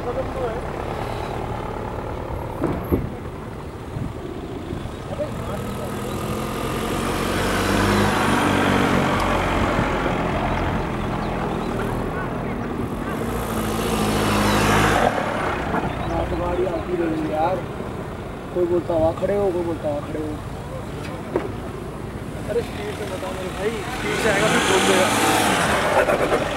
कोई बोलता हुआ खड़े हो, कोई बोलता हुआ खड़े हो। अरे स्पीड से बताओ मेरे भाई, स्पीड से आएगा फिर ठोक देगा।